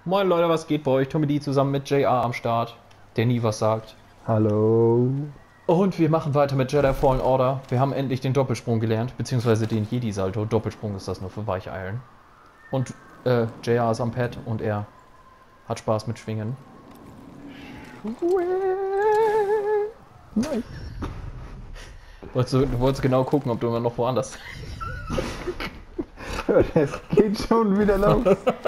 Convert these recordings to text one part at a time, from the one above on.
Moin Leute, was geht bei euch? Tommy D zusammen mit JR am Start, der nie was sagt. Hallo. Und wir machen weiter mit Jedi Fallen Order. Wir haben endlich den Doppelsprung gelernt, beziehungsweise den Jedi-Salto. Doppelsprung ist das nur für Weicheilen. Und JR ist am Pad und er hat Spaß mit Schwingen. Nein. Du wolltest genau gucken, ob du immer noch woanders. Es geht schon wieder los.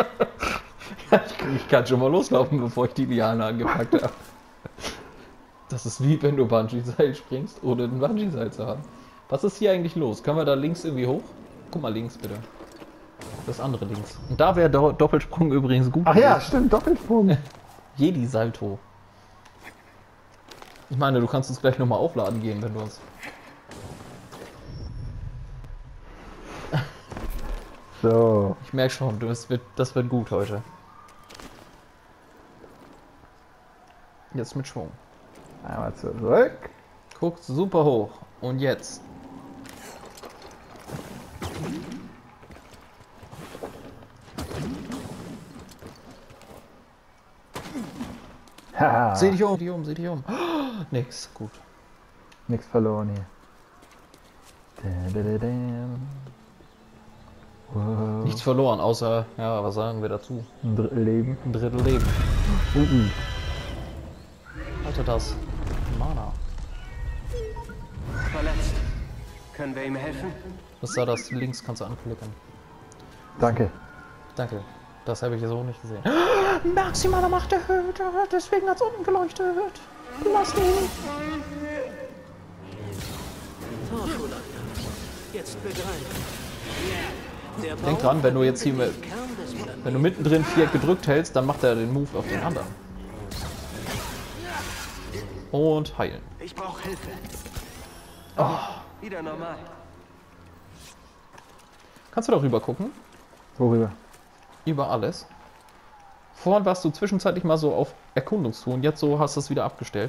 Ich kann schon mal loslaufen, bevor ich die Liane angepackt habe. Das ist wie wenn du Bungee-Seil springst, ohne ein Bungee-Seil zu haben. Was ist hier eigentlich los? Können wir da links irgendwie hoch? Guck mal links bitte. Das andere links. Und da wäre Doppelsprung übrigens gut. Ach ja, stimmt, Doppelsprung. Jedi-Salto. Ich meine, du kannst uns gleich nochmal aufladen gehen, wenn du uns... So. Ich merke schon, das wird gut heute. Jetzt mit Schwung. Einmal zurück. Guckt super hoch. Und jetzt. Haha. Seh dich um, seh dich um. Oh, nix, gut. Nix verloren hier. Da-da-da-dam. Wow. Nichts verloren, außer, ja, was sagen wir dazu? Ein Drittel Leben. Ein Drittel Leben. Alter, das. Mana. Verletzt. Können wir ihm helfen? Was da das? Links kannst du anklicken. Danke. Danke. Das habe ich so nicht gesehen. Maximale Macht erhöht, deswegen hat's unten geleuchtet. Lass ihn. Torschulager. Jetzt begreifen. Der Denk Bau dran, wenn du jetzt hier mit, Kern des Planeten. wenn du mittendrin Viereck gedrückt hältst, dann macht er den Move auf den anderen. Und heilen. Ich brauche Hilfe. Wieder normal. Kannst du da rüber gucken? Worüber? Über alles. Vorhin warst du zwischenzeitlich mal so auf Erkundungstour und jetzt so hast du es wieder abgestellt.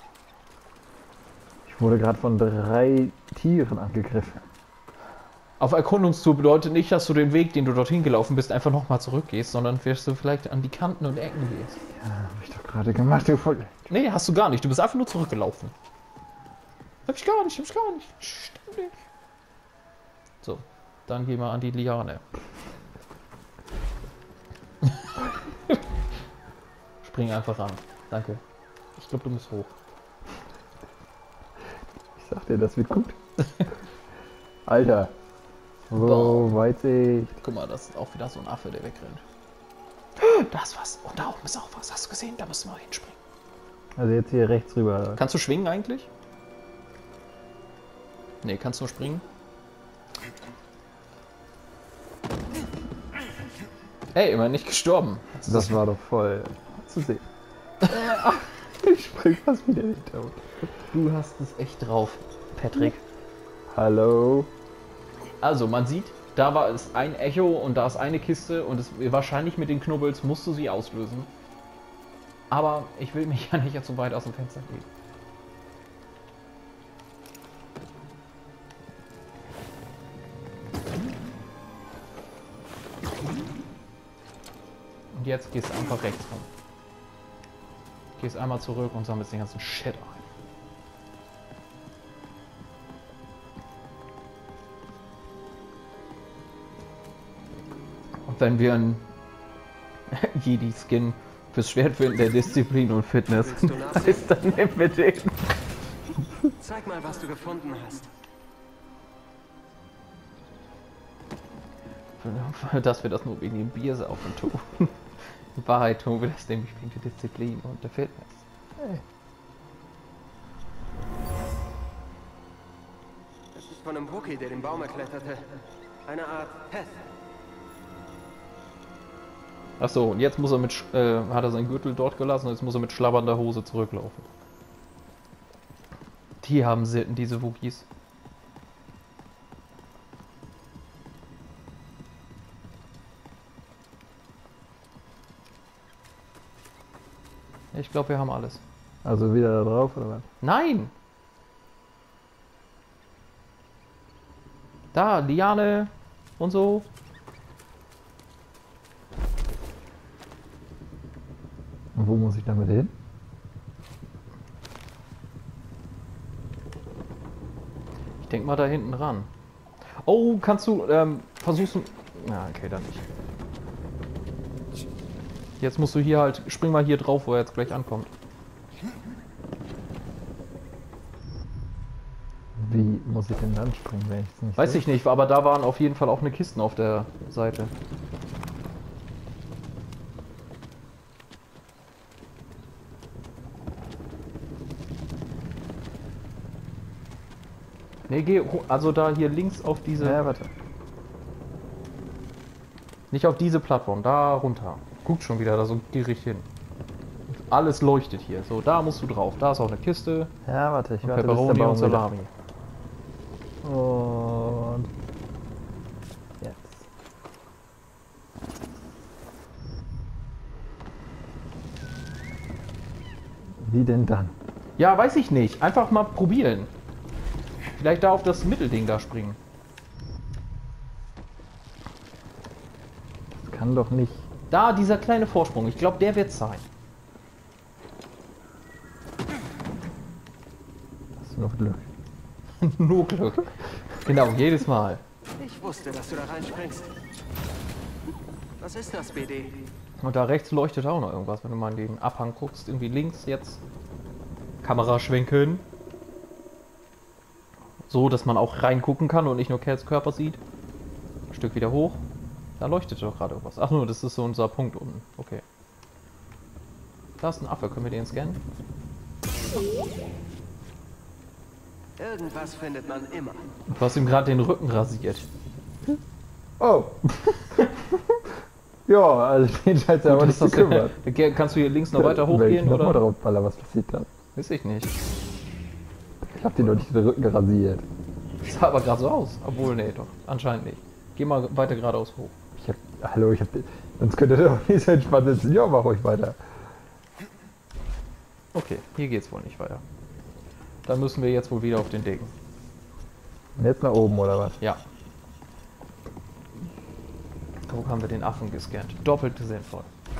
Ich wurde gerade von 3 Tieren angegriffen. Auf Erkundungstour bedeutet nicht, dass du den Weg, den du dorthin gelaufen bist, einfach nochmal zurückgehst, sondern wirst du vielleicht an die Kanten und Ecken gehst. Ja, hab ich doch gerade gemacht, du Voll. Nee, hast du gar nicht. Du bist einfach nur zurückgelaufen. Hab ich gar nicht. Stimmt nicht. So, dann gehen wir an die Liane. Spring einfach ran. Danke. Ich glaube, du musst hoch. Ich sag dir, das wird gut. Alter. Wo Boah. Weitsicht. Guck mal, das ist auch wieder so ein Affe, der wegrennt. Da ist was. Und da oben ist auch was. Hast du gesehen? Da müssen wir hinspringen. Also jetzt hier rechts rüber. Kannst du schwingen eigentlich? Nee, kannst du nur springen? Ey, immer nicht gestorben. Das war doch voll zu sehen. Ich spring fast wieder nicht auf. Du hast es echt drauf, Patrick. Hallo. Also, man sieht, da war es ein Echo und da ist eine Kiste und es, wahrscheinlich mit den Knubbels musst du sie auslösen. Aber ich will mich ja nicht zu weit aus dem Fenster legen. Und jetzt gehst du einfach rechts rum. Gehst einmal zurück und sammelst den ganzen Shit ein. Und wenn wir einen Jedi-Skin fürs Schwert finden, der Disziplin und Fitness, Willst du nachsehen? heißt dann nehmen wir den. Zeig mal, was du gefunden hast. Dass wir das nur wegen dem Bier saufen tun. In Wahrheit tun wir das nämlich wegen der Disziplin und der Fitness. Es ist von einem Wookie, der den Baum erkletterte. Eine Art Test. Achso, und jetzt muss er hat er seinen Gürtel dort gelassen und jetzt muss er mit schlabbernder Hose zurücklaufen. Die haben selten diese Wookies. Ich glaube, wir haben alles. Also wieder da drauf oder was? Nein! Da, Liane und so. Wo muss ich damit hin? Ich denk mal da hinten ran. Oh, kannst du, versuchst du... Na, okay, dann nicht. Jetzt musst du hier halt, spring mal hier drauf, wo er jetzt gleich ankommt. Wie muss ich denn dann springen, wenn ich es nicht Weiß ich nicht, aber da waren auf jeden Fall auch eine Kisten auf der Seite. Nee, geh, also da hier links auf diese... Ja, warte. Nicht auf diese Plattform, da runter. Guckt schon wieder da so gierig hin. Alles leuchtet hier. So, da musst du drauf. Da ist auch eine Kiste. Ja, warte, ich Und warte, bis der Pepperoni Baum und wieder- Salami. Und... Jetzt. Wie denn dann? Ja, weiß ich nicht. Einfach mal probieren. Vielleicht da auf das Mittelding da springen. Das kann doch nicht... Da, dieser kleine Vorsprung. Ich glaube, der wird sein. Das ist nur Glück. Nur Glück. Genau, jedes Mal. Ich wusste, dass du da reinspringst. Was ist das, BD? Und da rechts leuchtet auch noch irgendwas, wenn du mal in den Abhang guckst. Irgendwie links jetzt. Kamera schwenken. So, dass man auch reingucken kann und nicht nur Kerls Körper sieht. Ein Stück wieder hoch. Da leuchtet doch gerade irgendwas. Ach nur, das ist so unser Punkt unten. Okay. Da ist ein Affe. Können wir den scannen? Irgendwas findet man immer. Du hast ihm gerade den Rücken rasiert. Oh! Ja, also den scheint es aber nicht zu kümmern. Kannst du hier links noch weiter Wenn ich hochgehen, noch mal oder? drauf baller, was passiert dann? Weiß ich nicht. Ich hab den doch nicht den Rücken rasiert. Sah aber gerade so aus. Obwohl, nee, doch. Anscheinend nicht. Geh mal weiter geradeaus hoch. Ich hab... Hallo, ich hab... Sonst könnt ihr doch nicht so entspannt sitzen. Ja, mach ruhig weiter. Okay, hier geht's wohl nicht weiter. Dann müssen wir jetzt wohl wieder auf den Degen. Und jetzt nach oben, oder was? Ja. Wo haben wir den Affen gescannt? Doppelt sinnvoll.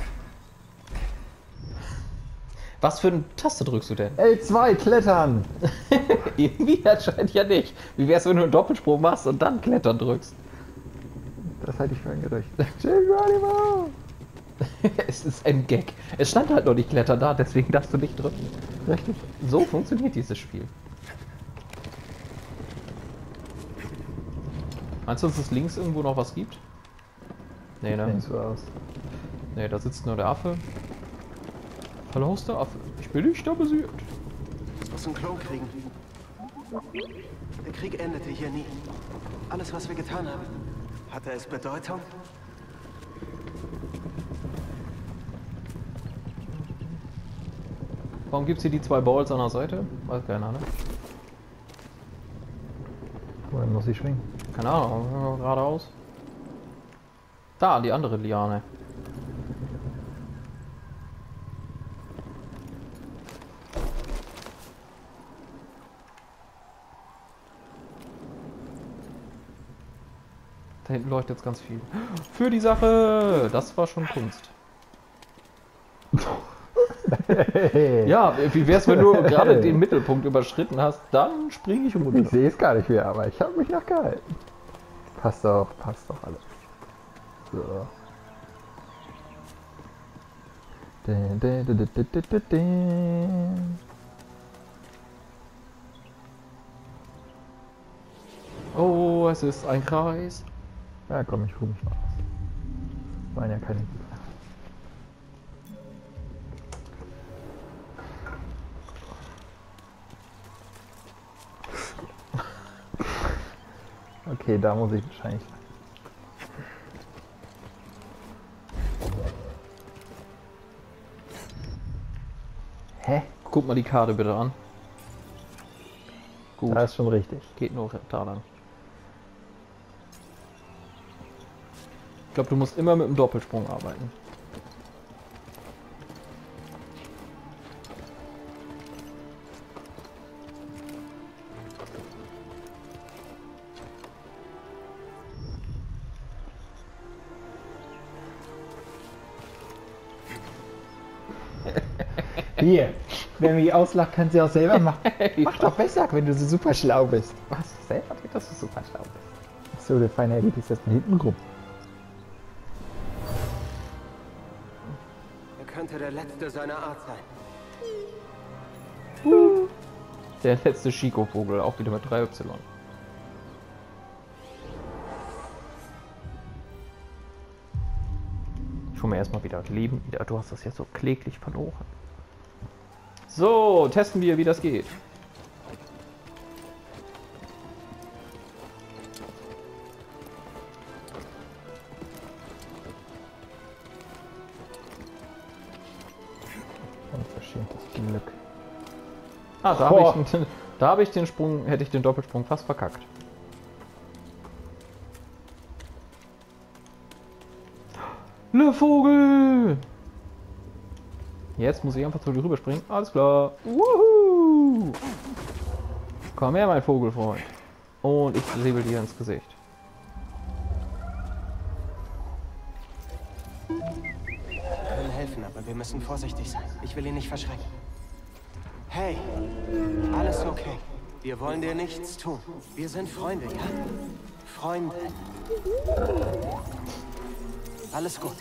Was für eine Taste drückst du denn? L2, klettern! Irgendwie anscheinend ja nicht. Wie wär's, wenn du einen Doppelsprung machst und dann Klettern drückst? Das halte ich für ein Gerücht. Geronimo! Es ist ein Gag. Es stand halt noch nicht Klettern da, deswegen darfst du nicht drücken. Richtig. So funktioniert dieses Spiel. Meinst du, dass es links irgendwo noch was gibt? Nee, ne? Sieht so aus. Nee, da sitzt nur der Affe. Hallo, ist der Affe. Ich bin nicht da besiegt. Es muss einen Klon kriegen. Der Krieg endete hier nie. Alles, was wir getan haben, hatte es Bedeutung? Warum gibt's hier die zwei Balls an der Seite? Weiß keiner, ne? Wohin muss ich schwingen? Keine Ahnung, geradeaus. Da, die andere Liane. Da hinten leuchtet jetzt ganz viel. Für die Sache! Das war schon Kunst. Ja, wie wär's, wenn du gerade den Mittelpunkt überschritten hast? Dann springe ich Ich runter. sehe es gar nicht mehr, aber ich habe mich noch gehalten. Passt doch alles. So. Dun, dun, dun, dun, dun, dun, dun. Oh, es ist ein Kreis. Ja, komm, ich ruhe mich mal aus. Waren ja keine Gegner. Okay, da muss ich wahrscheinlich lang. Hä? Guck mal die Karte bitte an. Gut, Da ist schon richtig. geht nur da lang. Ich glaube, du musst immer mit dem Doppelsprung arbeiten. Hier, wer mich auslacht, kann sie auch selber machen. Mach doch besser, wenn du so super schlau bist. Was? Selber, dass du super schlau bist. So, der feine Herr geht jetzt mal hinten rum. Er könnte der letzte seiner Art sein. Der letzte Chico-Vogel, auch wieder mit 3Y. Ich hole mir erstmal wieder Leben wieder. Du hast das jetzt so kläglich verloren. So, testen wir, wie das geht. Unverschämtes Glück. Ah, da habe ich den Sprung, hätte ich den Doppelsprung fast verkackt. Le Vogel! Jetzt muss ich einfach zu dir rüberspringen. Alles klar. Wuhu! Komm her, mein Vogelfreund. Und ich säbel dir ins Gesicht. Er will helfen, aber wir müssen vorsichtig sein. Ich will ihn nicht verschrecken. Hey, alles okay. Wir wollen dir nichts tun. Wir sind Freunde, ja? Freunde. Alles gut.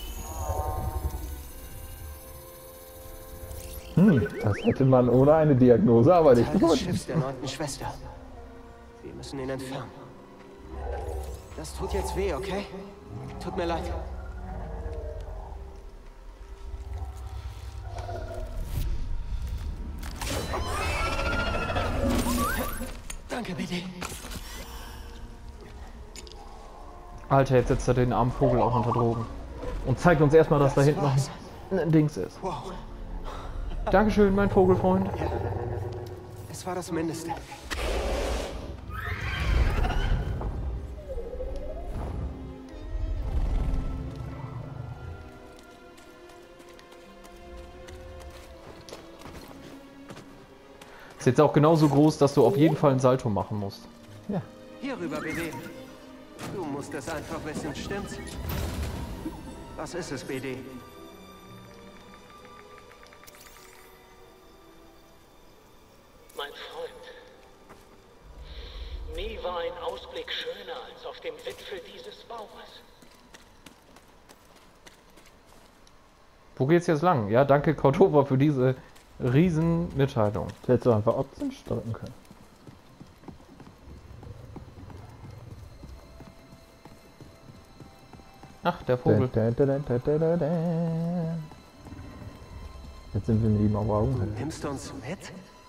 Das hätte man ohne eine Diagnose aber nicht Teil des gefunden. Schiffs der 9. Schwester. Wir müssen ihn entfernen. Das tut jetzt weh, okay? Tut mir leid. Danke, BD. Alter, jetzt setzt er den armen Vogel auch unter Drogen. Und zeigt uns erstmal, dass da hinten noch ein Dings ist. Wow, Dankeschön, mein Vogelfreund. es war das Mindeste. Ist jetzt auch genauso groß, dass du auf jeden Fall ein Salto machen musst. Ja. Hier rüber, BD. Du musst es einfach wissen, stimmt's? Was ist es, BD? Mein Freund, nie war ein Ausblick schöner als auf dem Wipfel dieses Baumes. Wo geht's jetzt lang? Ja, danke Cordova für diese riesen Mitteilung. Du hättest doch einfach Option drücken können. Ach, der Vogel. Jetzt sind wir mit ihm auf Augenhöhe. Nimmst du uns mit?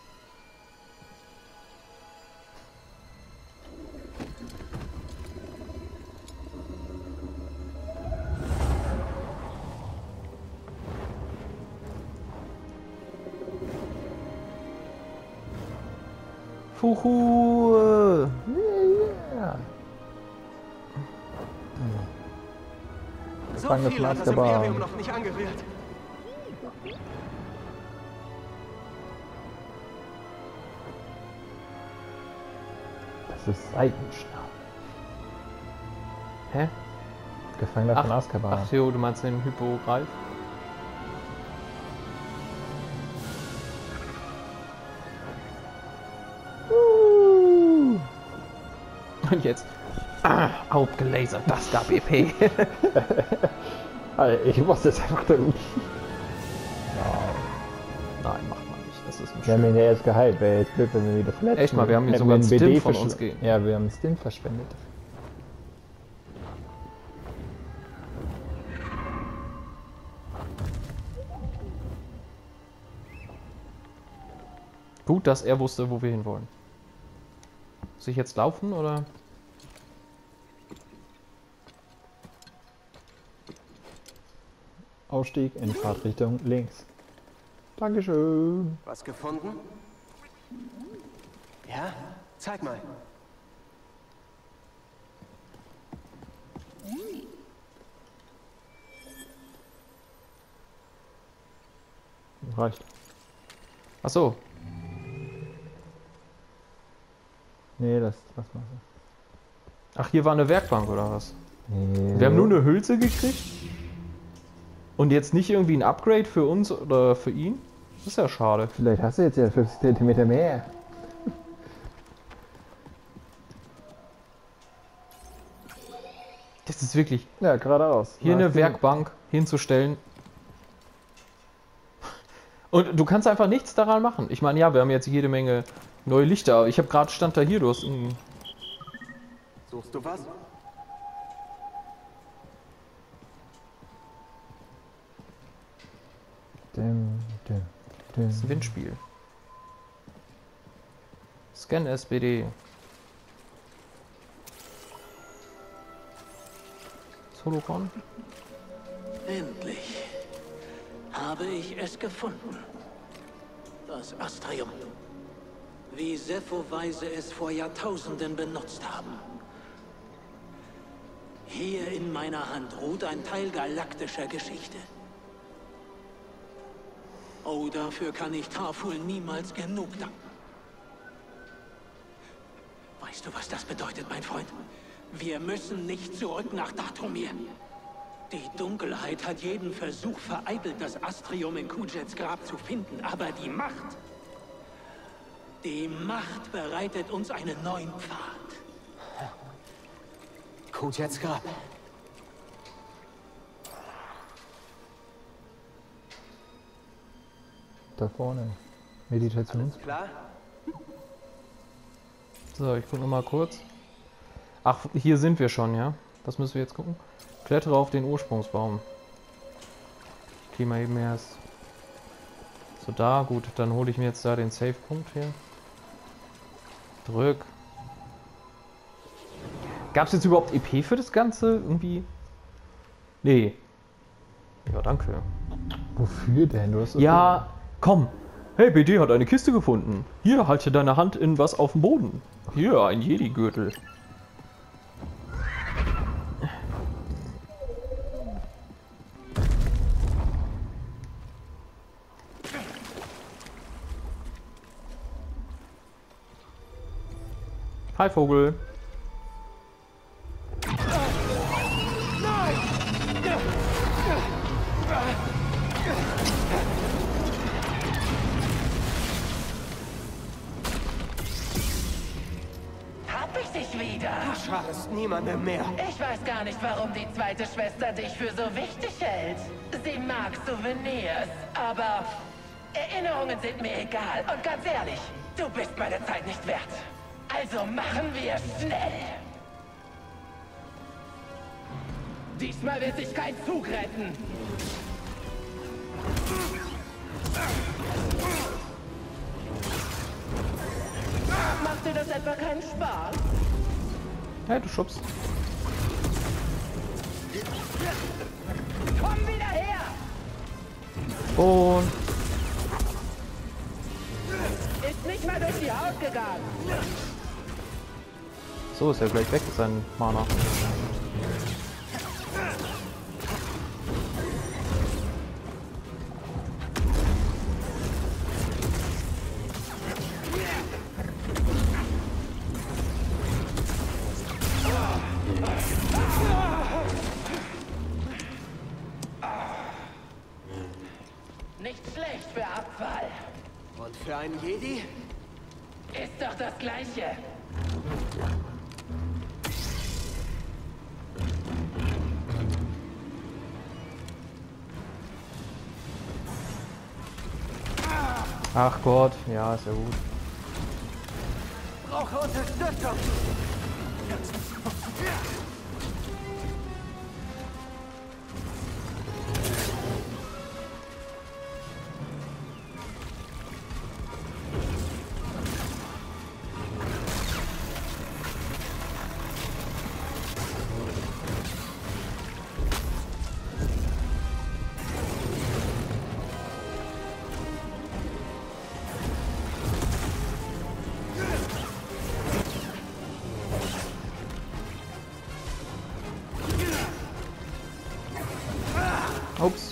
Fuhu! Ja. So Gefangene viel hat das Azkaban. Imperium noch nicht angerührt. Das ist Seitenschnabel. Hä? Gefangener von Azkaban. Ach jo, du meinst den Hippogreif? Und jetzt. Aufgelasert, das da BP. Alter, ich muss das einfach tun. Nein, mach mal nicht. Das ist ein Wir haben ihn ja erst geheilt. Wäre jetzt blöd, wenn wir wieder verletzt Echt mal, wir haben ihn Hätten sogar einen einen Stint BD von verschw- uns gegeben. Ja, wir haben einen Stint verschwendet. Gut, dass er wusste, wo wir hinwollen. Muss ich jetzt laufen oder? Ausstieg in Fahrtrichtung links. Dankeschön. Was gefunden? Ja? Zeig mal. Reicht. Ach so. Nee, das machst du. Ach, hier war eine Werkbank oder was? Nee. Wir haben nur eine Hülse gekriegt? Und jetzt nicht irgendwie ein Upgrade für uns oder für ihn? Das ist ja schade. Vielleicht hast du jetzt ja 50 cm mehr. Das ist wirklich Ja, geradeaus. hier eine Werkbank hinzustellen. Und du kannst einfach nichts daran machen. Ich meine, ja, wir haben jetzt jede Menge neue Lichter. Aber ich habe gerade stand da hier, du hast ein... Suchst du was? Das ist ein Windspiel. Scan SBD. Holocron? Endlich habe ich es gefunden. Das Astrium. Wie Sepho-Weise es vor Jahrtausenden benutzt haben. Hier in meiner Hand ruht ein Teil galaktischer Geschichte. Oh, dafür kann ich Tarful niemals genug danken. Weißt du, was das bedeutet, mein Freund? Wir müssen nicht zurück nach Dathomir. Die Dunkelheit hat jeden Versuch vereitelt, das Astrium in Kujets Grab zu finden. Aber die Macht bereitet uns einen neuen Pfad. Kujets Grab. Da vorne. Meditations. Klar? So, ich gucke noch mal kurz. Ach, hier sind wir schon, ja? Das müssen wir jetzt gucken. Klettere auf den Ursprungsbaum. Okay, mal eben erst. So, da, gut. Dann hole ich mir jetzt da den Save-Punkt hier. Drück. Gab es jetzt überhaupt EP für das Ganze? Irgendwie? Nee. Ja, danke. Wofür denn? Du hast das Ja, komm. Hey, BD hat eine Kiste gefunden. Hier, halte deine Hand in was auf dem Boden. Hier, ein Jedi-Gürtel. Hi, Vogel. Hab ich dich wieder? Du schadest niemandem mehr. Ich weiß gar nicht, warum die zweite Schwester dich für so wichtig hält. Sie mag Souvenirs, aber Erinnerungen sind mir egal. Und ganz ehrlich, du bist meine Zeit nicht wert. Also machen wir es schnell. Diesmal wird sich kein Zug retten. Macht dir das etwa keinen Spaß? Hey, du schubst. Komm wieder her! Und Ist nicht mal durch die Haut gegangen. so ist er gleich weg, sein Mana. Nicht schlecht für Abfall. Und für einen Jedi? Ist doch das Gleiche. Ach Gott, ja, ist ja gut. Brauche Unterstützung. Ups.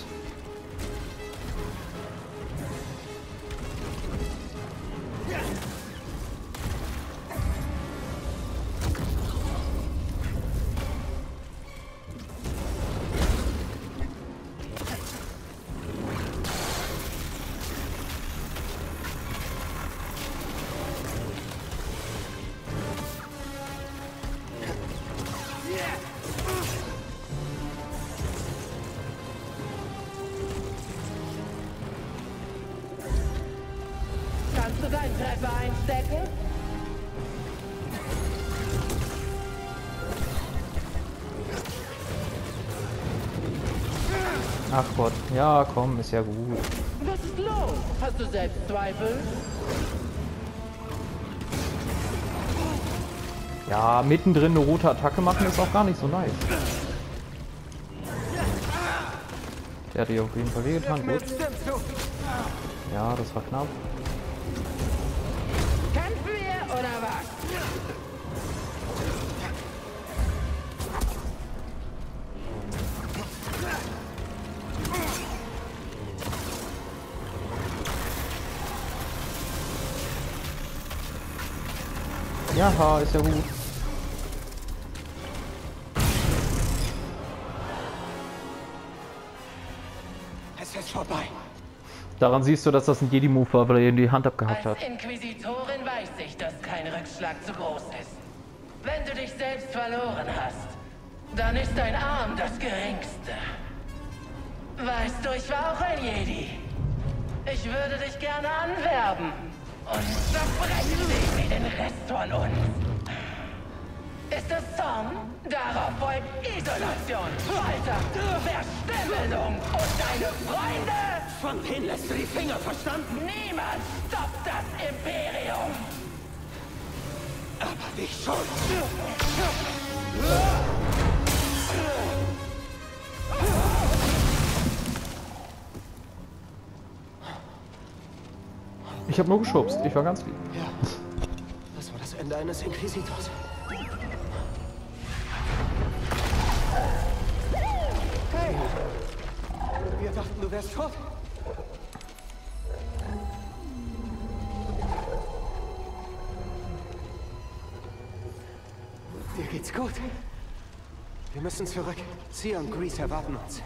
du deinen Treffer einstecken? Ach Gott, ja komm, ist ja gut. Was ist los? Hast du Selbstzweifel? Ja, mittendrin eine rote Attacke machen ist auch gar nicht so nice. Der hat dir auf jeden Fall wehgetan, gut. Ja, das war knapp. Kämpfen wir oder was? Ja, ist ja gut. Es ist vorbei. Daran siehst du, dass das ein Jedi-Move war, weil er ihm die Hand abgehackt hat. Als Inquisitorin weiß ich, dass kein Rückschlag zu groß ist. Wenn du dich selbst verloren hast, dann ist dein Arm das Geringste. Weißt du, ich war auch ein Jedi. Ich würde dich gerne anwerben und zerbrechen dich wie den Rest von uns. Ist es Zorn? Darauf folgt Isolation, Folter, Verstümmelung und deine Freunde? Von denen lässt du die Finger, verstanden? Niemand stoppt das Imperium! Aber dich schon. Ich habe nur geschubst, ich war ganz lieb. Ja, das war das Ende eines Inquisitors. Hey! Wir dachten, du wärst tot. Dir geht's gut. Wir müssen zurück. Sie und Grease erwarten uns.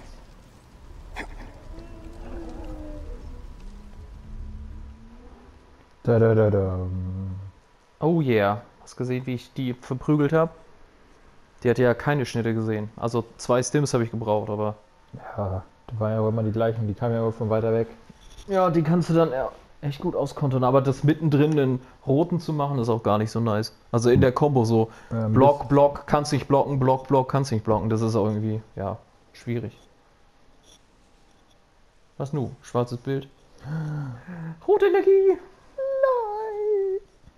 Da, da, da, da. Oh yeah. Hast gesehen, wie ich die verprügelt habe? Die hat ja keine Schnitte gesehen. Also 2 Stims habe ich gebraucht, aber... Ja, die waren ja auch immer die gleichen, die kamen ja auch von weiter weg. Ja, die kannst du dann echt gut auskontern. Aber das mittendrin den roten zu machen, ist auch gar nicht so nice. Also in der Combo so Block, Block, kannst nicht blocken, Block, Block, kannst nicht blocken. Das ist auch irgendwie, ja, schwierig. Was nu? Schwarzes Bild. Rote Energie! Nein!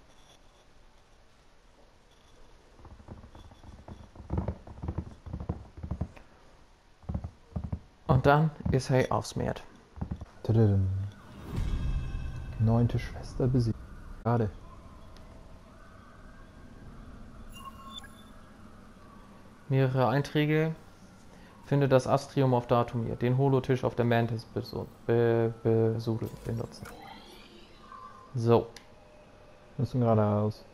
Und dann ist er aufs Meer. Tadadam. 9. Schwester besiegt. Schade. Mehrere Einträge. Finde das Astrium auf Datumir. Den Holotisch auf der Mantis benutzen. So. Müssen geradeaus.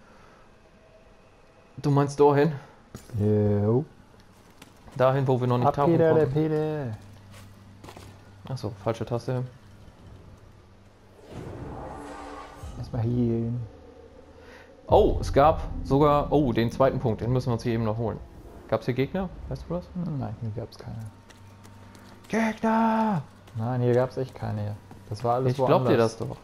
Du meinst dahin? Jo. Dahin, wo wir noch nicht tauchen Peter, der konnten. Peter. Achso, falsche Taste. Erstmal hier. Oh, es gab sogar... Oh, den zweiten Punkt. Den müssen wir uns hier eben noch holen. Gab es hier Gegner? Weißt du das? Nein, hier gab es keine. Gegner! Nein, hier gab es echt keine. Hier. Das war alles Ich glaub dir das doch.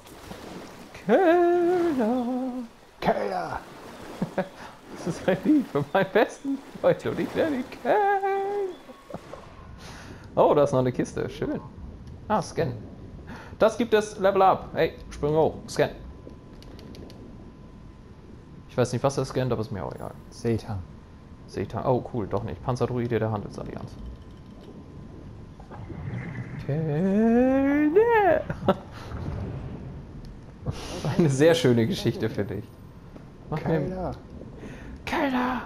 Kellner! Keller! Das ist ein Lied für meinen besten Freund und ich werde ihn kennen. Oh, da ist noch eine Kiste. Schön. Ah, Scan. Das gibt es Level Up. Hey, spring hoch. Scan. Ich weiß nicht, was er scannt, aber ist mir auch egal. Satan. Satan. Oh, cool. Doch nicht. Panzerdruide der Handelsallianz. Kellner! Eine sehr schöne Geschichte, finde ich. Mach mir... Keller! Keller!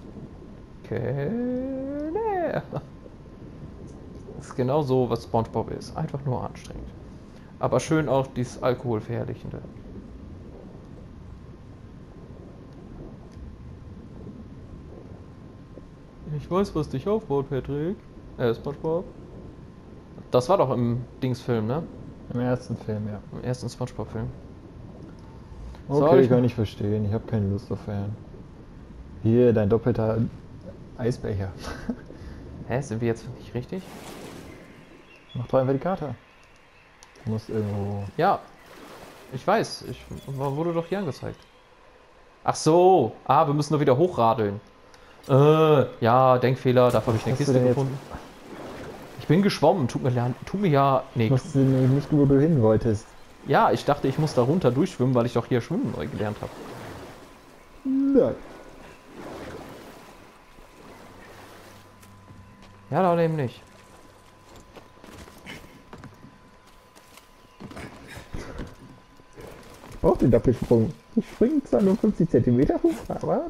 Keller! Das ist genau so, was SpongeBob ist. Einfach nur anstrengend. Aber schön auch dieses Alkoholverherrlichende. Ich weiß, was dich aufbaut, Patrick. SpongeBob. Das war doch im Dingsfilm, ne? Im ersten Film, ja. Im ersten SpongeBob-Film. Okay, Soll ich ich kann nicht verstehen. Ich habe keine Lust auf Fan. Hier, dein doppelter Eisbecher. Hä, sind wir jetzt nicht richtig? Mach doch einfach die Karte. Du musst irgendwo... Ja. Ich weiß, wurde doch hier angezeigt. Ach so, wir müssen nur wieder hochradeln. Ja, Denkfehler, dafür habe ich eine Kiste gefunden. Ich bin geschwommen, tut mir ja... Nee. Ich wusste nicht, wo du hin wolltest. Ja, ich dachte, ich muss da runter durchschwimmen, weil ich doch hier schwimmen neu gelernt habe. Nein. Ja, da eben nicht. Ich brauche den Doppelsprung. Ich springe zwar nur 50 cm hoch, aber...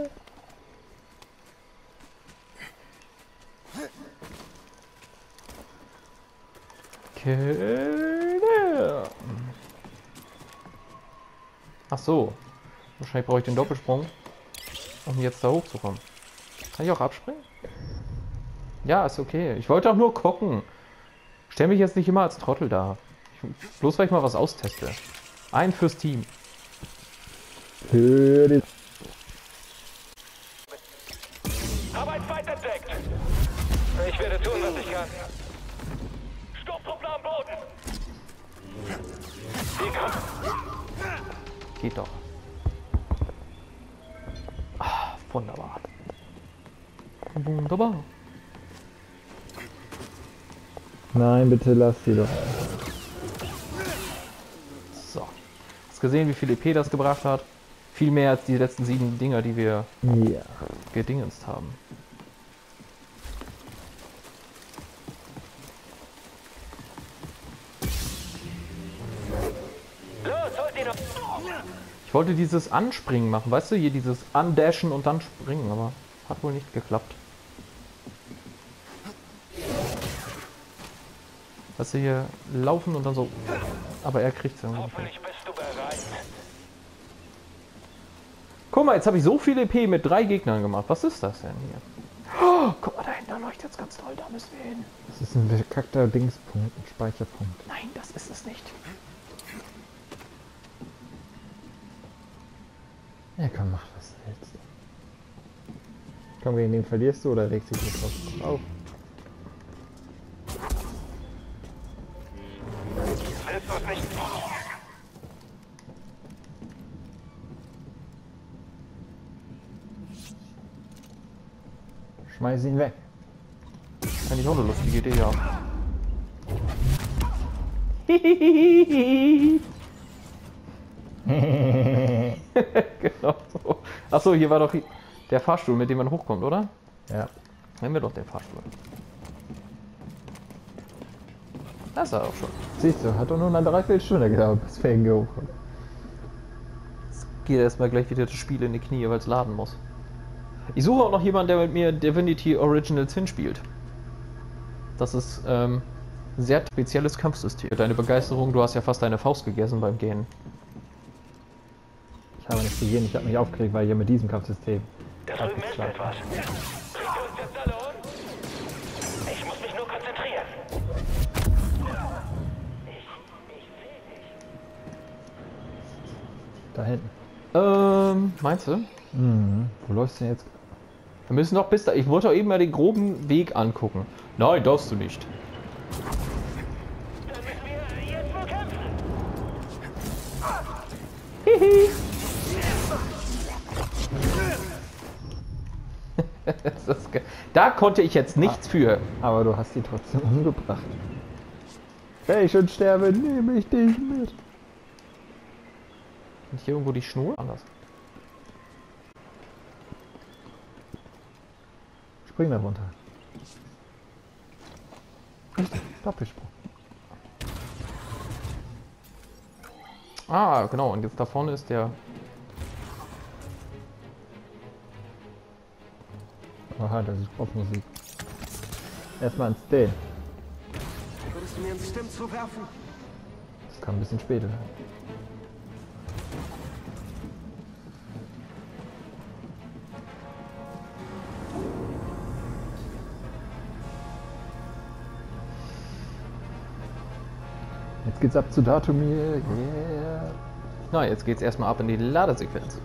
Ach so. Wahrscheinlich brauche ich den Doppelsprung, um jetzt da hochzukommen. Kann ich auch abspringen? Ja, ist okay. Ich wollte auch nur gucken. Stell mich jetzt nicht immer als Trottel da. Bloß weil ich mal was austeste. Ein fürs Team. Hab einen Feind entdeckt. Ich werde tun, was ich kann. Sturmtruppler am Boden. Die kommen. Geht doch. Wunderbar. Wunderbar. Nein, bitte lass sie doch. So. Hast gesehen, wie viel EP das gebracht hat? Viel mehr als die letzten 7 Dinger, die wir gedingenst haben. Ich wollte dieses Anspringen machen, weißt du, hier dieses Andashen und dann springen, aber hat wohl nicht geklappt. Weißt du, hier laufen und dann so, aber er kriegt es irgendwie nicht. Hoffentlich bist du bereit. Guck mal, jetzt habe ich so viel EP mit 3 Gegnern gemacht. Was ist das denn hier? Oh, guck mal, da hinten, da leuchtet es ganz toll, da müssen wir hin. Das ist ein bekackter Dingspunkt, ein Speicherpunkt. Nein, das ist es nicht. Ja komm, mach was du willst. Komm, gegen den verlierst du oder regst dich nicht drauf auf? Willst du es nicht? Schmeiß ihn weg. Eigentlich auch eine lustige Idee, ja. Genau so. Achso, hier war doch der Fahrstuhl, mit dem man hochkommt, oder? Ja. Nehmen wir doch den Fahrstuhl. Das ist er auch schon. Siehst du, hat doch nur eine Dreiviertelstunde gedauert, bis wir hingehoben. Jetzt geht erstmal gleich wieder das Spiel in die Knie, weil es laden muss. Ich suche auch noch jemanden, der mit mir Divinity Original Sin spielt. Das ist ein sehr spezielles Kampfsystem. Deine Begeisterung, du hast ja fast deine Faust gegessen beim Gehen. Ich habe nicht gesehen, ich habe mich aufgeregt, weil hier mit diesem Kampfsystem. Da drüben ist etwas. Kriegt ihr uns jetzt alle um? Ich muss mich nur konzentrieren. Da hinten. Meinst du? Mhm. Wo läufst du denn jetzt? Wir müssen noch bis da. Ich wollte doch eben mal den groben Weg angucken. Nein, darfst du nicht. Dann müssen wir jetzt wohl kämpfen. Hihi. Da konnte ich jetzt nichts für. Aber du hast sie trotzdem umgebracht. Wenn ich schon sterbe, nehme ich dich mit. Und hier irgendwo die Schnur? Anders. Spring da runter. Richtig, Doppelsprung. Ah, genau. Und jetzt da vorne ist der... Aha, das ist Popmusik. Erstmal ins Stehen. Würdest du mir einen Stim zuwerfen? Das kam ein bisschen später. Jetzt geht's ab zu Datumir. Yeah. Na, jetzt geht's erstmal ab in die Ladesequenz.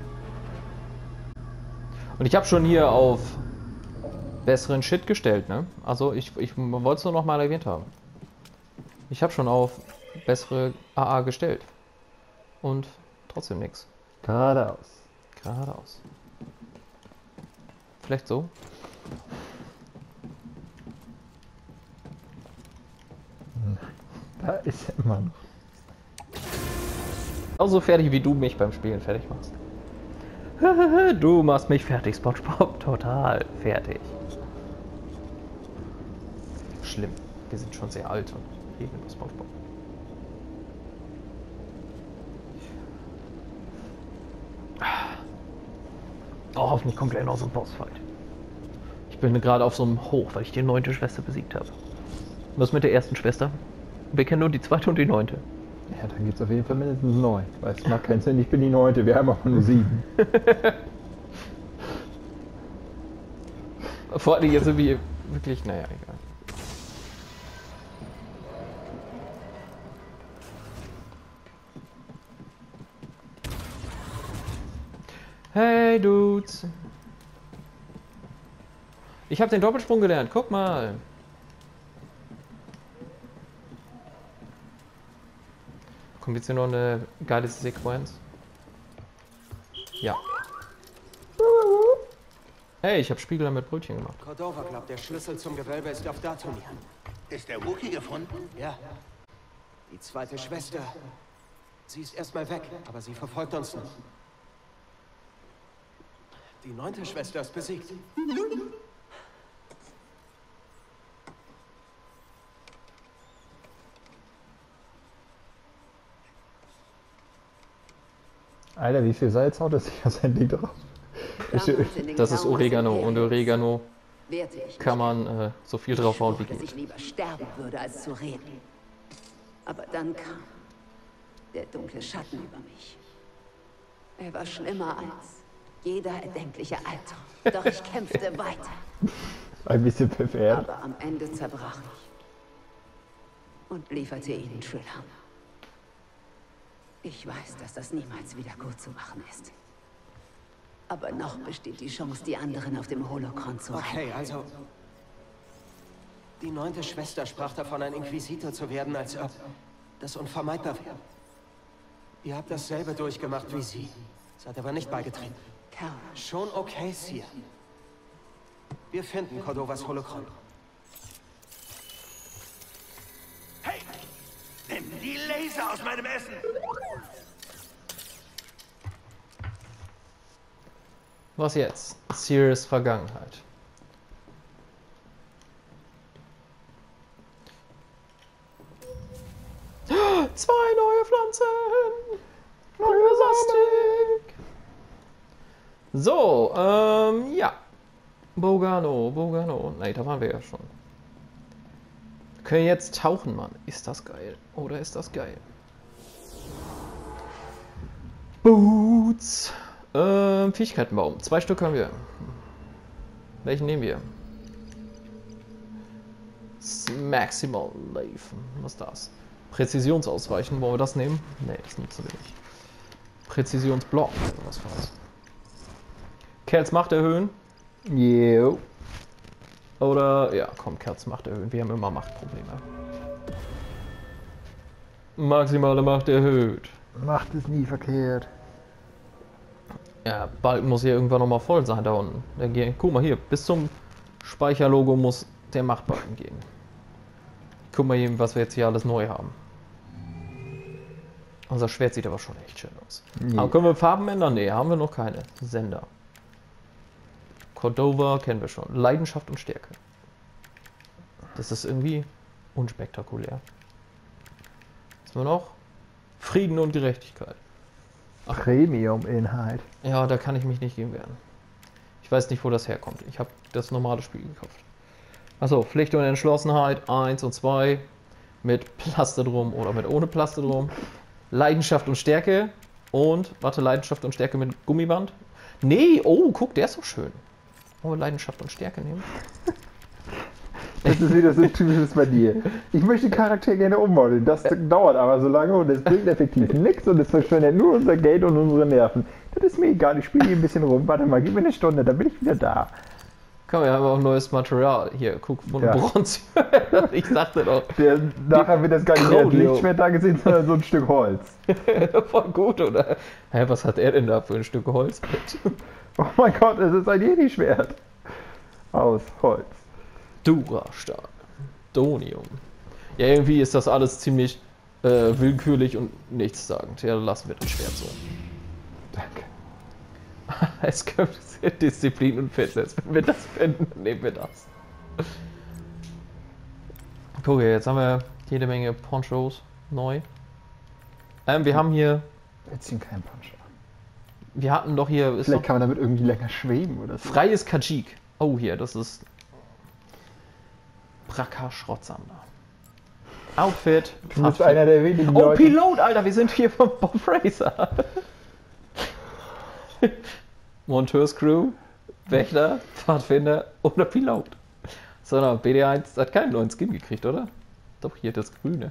Und ich habe schon hier auf besseren Shit gestellt, ne? Also ich wollte es nur noch mal erwähnt haben. Ich habe schon auf bessere AA gestellt. und trotzdem nichts. Geradeaus. Geradeaus. Vielleicht so? Da ist er immer noch. Genauso fertig, wie du mich beim Spielen fertig machst. Du machst mich fertig, SpongeBob. Total fertig. Schlimm. Wir sind schon sehr alt und reden über SpongeBob. Oh, hoffentlich kommt gleich noch so ein Bossfight. Ich bin gerade auf so einem Hoch, weil ich die 9. Schwester besiegt habe. Was mit der ersten Schwester? Wir kennen nur die 2. und die 9. Ja, dann gibt es auf jeden Fall mindestens 9. Weil es macht keinen Sinn, ich bin die 9. Wir haben auch nur 7. Vor allem jetzt irgendwie wirklich, naja, egal. Hey Dudes! Ich habe den Doppelsprung gelernt, guck mal! Kommt jetzt hier noch eine geile Sequenz? Ja. Hey, ich habe Spiegel mit Brötchen gemacht. Cordova glaubt, der Schlüssel zum Gewölbe ist auf Dathomir. Ist der Wookie gefunden? Ja. Die 2. Schwester. Sie ist erstmal weg, aber sie verfolgt uns noch. Die 9. Schwester ist besiegt. Alter, wie viel Salz haut er sich aus sein Ding drauf? Das ist Oregano und Oregano Wehrte ich kann man so viel draufhauen wie dass ich geht. lieber sterben würde, als zu reden. Aber dann kam der dunkle Schatten über mich. Er war schlimmer als jeder erdenkliche Albtraum. Doch ich kämpfte weiter. Ein bisschen verwehrt. Aber am Ende zerbrach ich und lieferte ihnen Thriller. Ich weiß, dass das niemals wieder gut zu machen ist. Aber noch besteht die Chance, die anderen auf dem Holocron zu retten. Okay, also... Die 9. Schwester sprach davon, ein Inquisitor zu werden, als ob das unvermeidbar wäre. Ihr habt dasselbe durchgemacht wie sie. Seid aber nicht beigetreten. Kerl, Schon okay, Sir. Wir finden Cordovas Holocron. Hey! Nimm die Laser aus meinem Essen! Was jetzt? Sears Vergangenheit. Zwei neue Pflanzen! Neue Plastik! So, ja. Bogano. Nein, da waren wir ja schon. Wir können jetzt tauchen, Mann. Ist das geil? Oder ist das geil? Boots! Fähigkeitenbaum. 2 Stück haben wir. Welchen nehmen wir? Maximal Life. Was ist das? Präzisionsausweichen. Wollen wir das nehmen? Ne, das nutzen wir nicht. Präzisionsblock. Was war's? Kerls Macht erhöhen. Jo. Oder, ja, komm, Kerls Macht erhöhen. Wir haben immer Machtprobleme. Maximale Macht erhöht. Macht es nie verkehrt. Ja, Balken muss hier irgendwann nochmal voll sein da unten. Guck mal hier, bis zum Speicherlogo muss der Machtbalken gehen. Guck mal hier, was wir jetzt hier alles neu haben. Unser Schwert sieht aber schon echt schön aus. Nee. Aber können wir Farben ändern? Ne, haben wir noch keine. Sender. Cordova kennen wir schon. Leidenschaft und Stärke. Das ist irgendwie unspektakulär. Was haben wir noch? Frieden und Gerechtigkeit. Premium-Inhalt. Ja, da kann ich mich nicht gegen wehren. Ich weiß nicht, wo das herkommt. Ich habe das normale Spiel gekauft. Achso, Pflicht und Entschlossenheit 1 und 2 mit Plaste drum oder mit ohne Plaste drum. Leidenschaft und Stärke und, warte, Leidenschaft und Stärke mit Gummiband. Nee, oh, guck, der ist so schön. Wollen wir Leidenschaft und Stärke nehmen? Das ist wieder so typisches bei dir. Ich möchte den Charakter gerne ummodeln. Das dauert aber so lange und es bringt effektiv nichts und es verschwendet nur unser Geld und unsere Nerven. Das ist mir egal, ich spiele hier ein bisschen rum. Warte mal, gib mir eine Stunde, dann bin ich wieder da. Komm, wir haben auch neues Material. Hier, guck, von Ja. Bronze. Ich sagte doch. Nachher wird das gar nicht mehr als Claudio. Lichtschwert da gesehen, sondern so ein Stück Holz. Voll gut, oder? Hä, was hat er denn da für ein Stück Holz mit? Oh mein Gott, es ist ein Jedi-Schwert. Aus Holz. Dura-Stahl. Donium. Ja, irgendwie ist das alles ziemlich willkürlich und nichtssagend. Ja, lassen wir das Schwert so. Danke. Es könnte sehr Disziplin und Fitness. Wenn wir das finden, nehmen wir das. Guck, jetzt haben wir jede Menge Ponchos neu. Wir haben hier. Wir ziehen keinen Punch an. Wir hatten doch hier. Ist Vielleicht doch kann man damit irgendwie länger schweben oder so. freies Kajik. Oh, hier, das ist. Braka Schrottsander. Outfit. Du bist einer der wenigen Oh, Leute. Pilot, Alter, wir sind hier vom Bob Fraser. Monteurscrew, Wächter, Pfadfinder oder Pilot. So, na, BD1 hat keinen neuen Skin gekriegt, oder? Doch, hier das Grüne.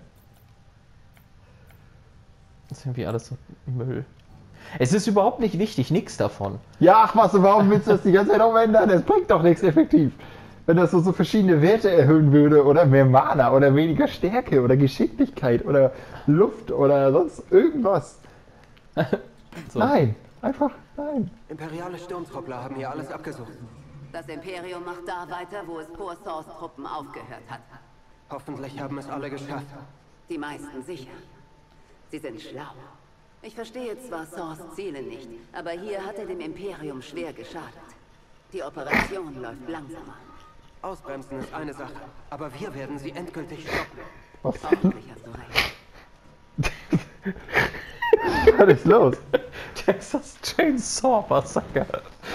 Das ist irgendwie alles so Müll. Es ist überhaupt nicht wichtig, nichts davon. Ja, ach was, warum willst du das die ganze Zeit umändern? Das bringt doch nichts effektiv. Wenn das so verschiedene Werte erhöhen würde oder mehr Mana oder weniger Stärke oder Geschicklichkeit oder Luft oder sonst irgendwas. So. Nein, einfach nein. Imperiale Sturmtruppler haben hier alles abgesucht. Das Imperium macht da weiter, wo es vor Saws Truppen aufgehört hat. Hoffentlich haben es alle geschafft. Die meisten sicher. Sie sind schlau. Ich verstehe zwar Saws Ziele nicht, aber hier hat er dem Imperium schwer geschadet. Die Operation läuft langsamer. Ausbremsen ist eine Sache, aber wir werden sie endgültig stoppen. Hoffentlich hast du recht. Was ist los? Texas Chainsaw Massacre.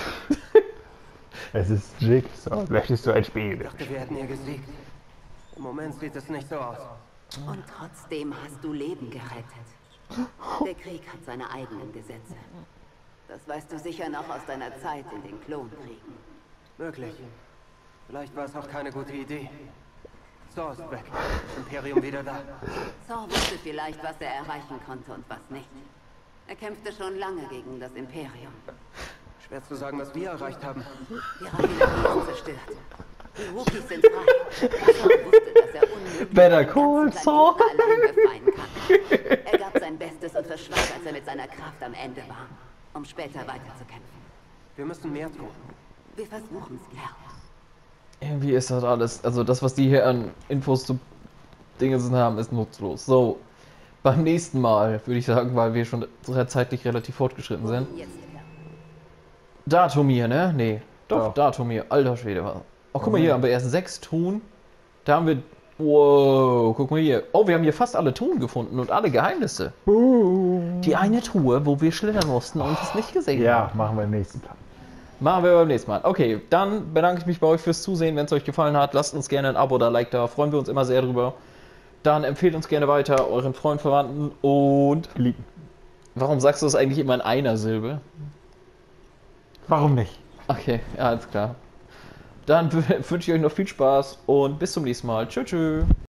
Es ist Jigsaw. Möchtest du ein Spiel? Ich dachte, wir hätten hier gesiegt. Im Moment sieht es nicht so aus. Und trotzdem hast du Leben gerettet. Der Krieg hat seine eigenen Gesetze. Das weißt du sicher noch aus deiner Zeit in den Klonkriegen. Möglich. Vielleicht war es auch keine gute Idee. Saw ist weg. Das Imperium wieder da. Saw wusste vielleicht, was er erreichen konnte und was nicht. Er kämpfte schon lange gegen das Imperium. Schwer zu sagen, was wir erreicht haben. Die Raffinerien sind zerstört. Die Wookiees sind frei. Saw wusste, dass er unmöglich Better einen call ganzen Saw. Planeten allein befreien kann. Er gab sein Bestes und verschwand, als er mit seiner Kraft am Ende war, um später weiterzukämpfen. Wir müssen mehr tun. Wir versuchen es, Kerl. Irgendwie ist das alles, also das, was die hier an Infos zu Dingen haben, ist nutzlos. So, beim nächsten Mal würde ich sagen, weil wir schon zeitlich relativ fortgeschritten sind. Jetzt, Kerl. Datumir, ne? Nee, doch, Ja. Datumir, alter Schwede. Oh, guck mal hier, haben wir erst 6 Truhen. Da haben wir, wow, guck mal hier. Oh, wir haben hier fast alle Truhen gefunden und alle Geheimnisse. Die eine Truhe, wo wir schlittern mussten und es nicht gesehen haben. Ja, machen wir im nächsten Plan. Machen wir beim nächsten Mal. Okay, dann bedanke ich mich bei euch fürs Zusehen. Wenn es euch gefallen hat, lasst uns gerne ein Abo oder Like da. Freuen wir uns immer sehr drüber. Dann empfehlt uns gerne weiter euren Freunden, Verwandten und... Lieben. Warum sagst du das eigentlich immer in einer Silbe? Warum nicht? Okay, ja, alles klar. Dann wünsche ich euch noch viel Spaß und bis zum nächsten Mal. Tschüss, tschüss.